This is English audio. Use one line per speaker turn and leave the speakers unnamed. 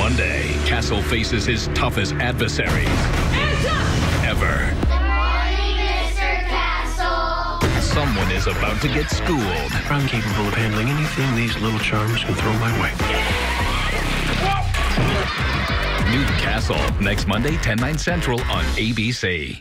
Monday, Castle faces his toughest adversaries ever.
Mr. Castle.
Someone is about to get schooled.
I'm capable of handling anything these little charms can throw my way.
New Castle, next Monday, 10/9 Central on ABC.